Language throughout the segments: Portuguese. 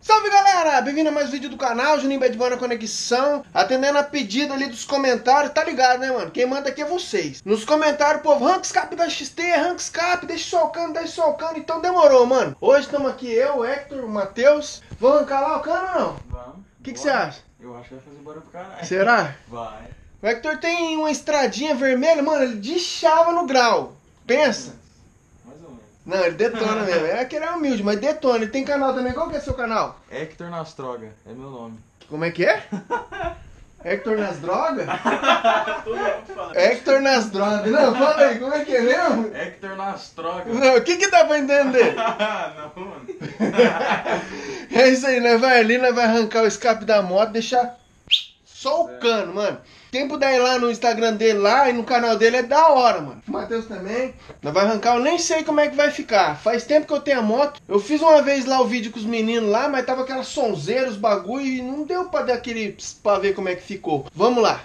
Salve galera, bem-vindo a mais um vídeo do canal, Juninho Bad Boy na conexão, atendendo a pedido ali dos comentários, tá ligado né mano, quem manda aqui é vocês. Nos comentários, povo, rank escape da XT, rank escape, deixa só o cano, então demorou mano. Hoje estamos aqui eu, o Hector, o Matheus, vamos arrancar lá o cano ou não? Vamos. O que você acha? Eu acho que vai fazer barulho pro caralho. Será? Vai. O Hector tem uma estradinha vermelha, mano, ele deschava no grau, pensa. Mais ou menos. Não, ele detona mesmo, é que ele é humilde, mas detona. Ele tem canal também, qual que é seu canal? Hector Nastroga, é meu nome. Como é que é? Hector nas drogas? Todo mundo fala. Hector nas drogas. Não, fala aí, como é que é mesmo? Hector Nastroga. Não, o que dá pra entender? Não, mano. É isso aí, nós vai ali, nós vai arrancar o escape da moto, deixar só o cano, mano. Quem puder ir lá no Instagram dele lá e no canal dele é da hora, mano. O Matheus também. Nós vai arrancar, eu nem sei como é que vai ficar. Faz tempo que eu tenho a moto. Eu fiz uma vez lá o vídeo com os meninos lá, mas tava aquela sonzeira, os bagulho, e não deu pra dar aquele ps pra ver como é que ficou. Vamos lá.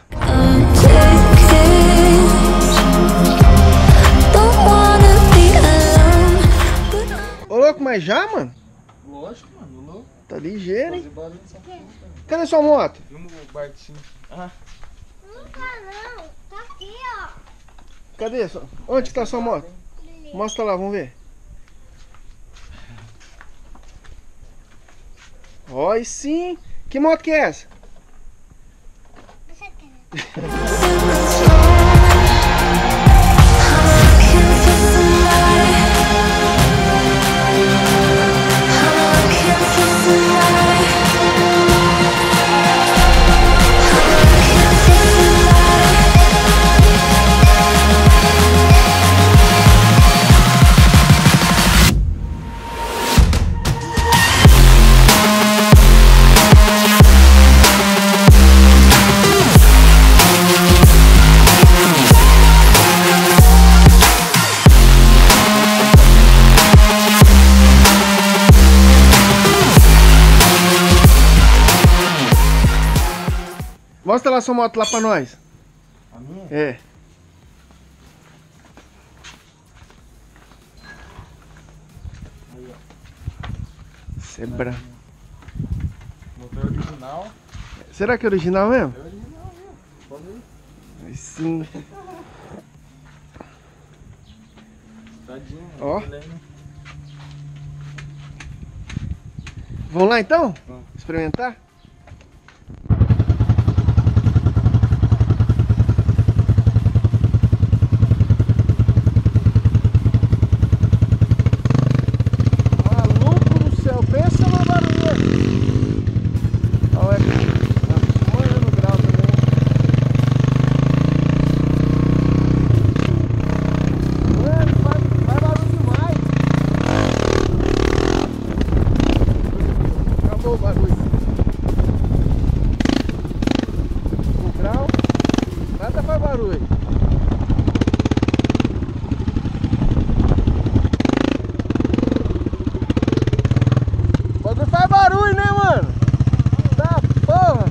Ô louco, mas já, mano? Lógico, mano, louco. Tá ligeiro, hein? Fazer barulho nessa porra. Cadê sua moto? Vamos o Bartinho. Ah, Não tá não, tá aqui ó. Cadê? Onde que tá sua moto? Mostra lá, vamos ver. Ó, e sim. Que moto que é essa? Você quer? Mostra lá sua moto lá pra nós. a minha? É. Aí, ó. Isso é branco. Motor original. Será que é original mesmo? É original, viu? Pode ver. Aí sim. Tadinho. Ó. Né? Vamos lá então? Vamos. Experimentar? Maluco do céu, pensa no barulho aí. Olha aqui. Olha no grau também. Mano, faz barulho demais. Acabou o barulho. O grau, nada faz barulho. O bagulho faz barulho, né, mano? Tá porra!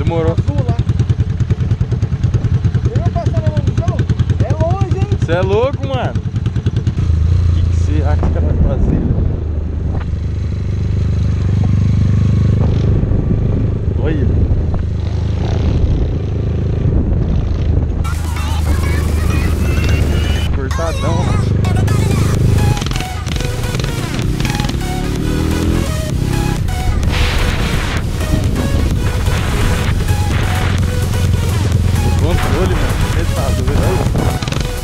Demorou. Azul lá. Você vai passar na mão do João? É longe, hein? Você é louco, mano? O que você acha que ela vai fazer? Olha. Cortadão. Controle, mano. Você tá doido?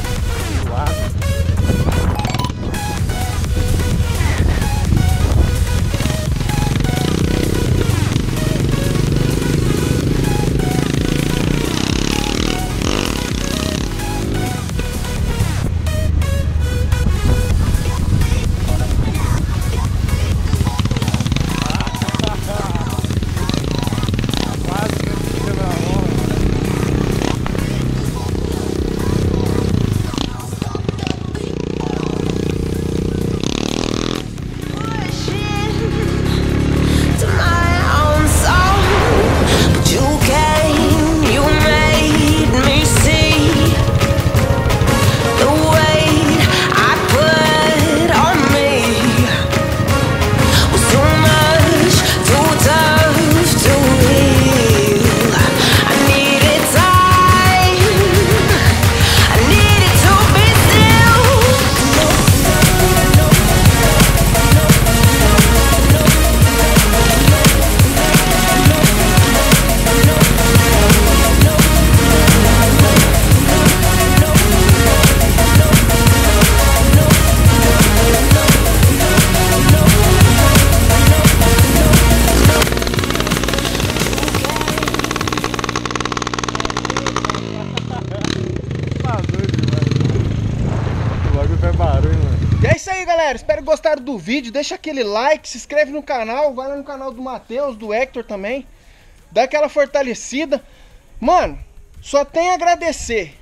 E é isso aí, galera, espero que gostaram do vídeo. Deixa aquele like, se inscreve no canal. Vai lá no canal do Matheus, do Hector também. Dá aquela fortalecida. Mano, só tem a agradecer.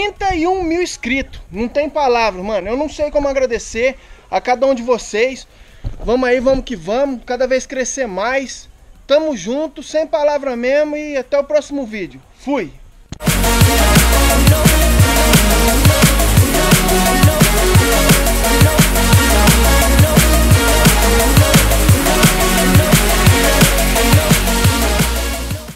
31 mil inscritos. Não tem palavra, mano. Eu não sei como agradecer a cada um de vocês. Vamos aí, vamos que vamos. Cada vez crescer mais. Tamo junto, sem palavra mesmo. E até o próximo vídeo. Fui!